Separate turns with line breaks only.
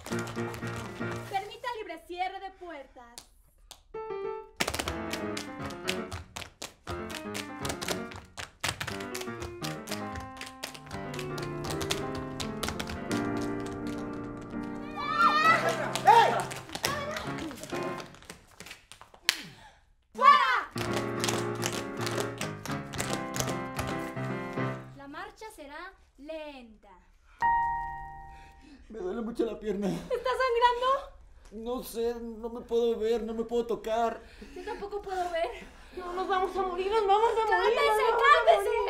Permita libre cierre de puertas. La marcha será lenta.
Me duele mucho la pierna.
¿Está sangrando?
No sé, no me puedo ver, no me puedo tocar.
Yo tampoco puedo ver.
No, nos vamos a morir, nos vamos a morir.
¡Cálmese, cálmese!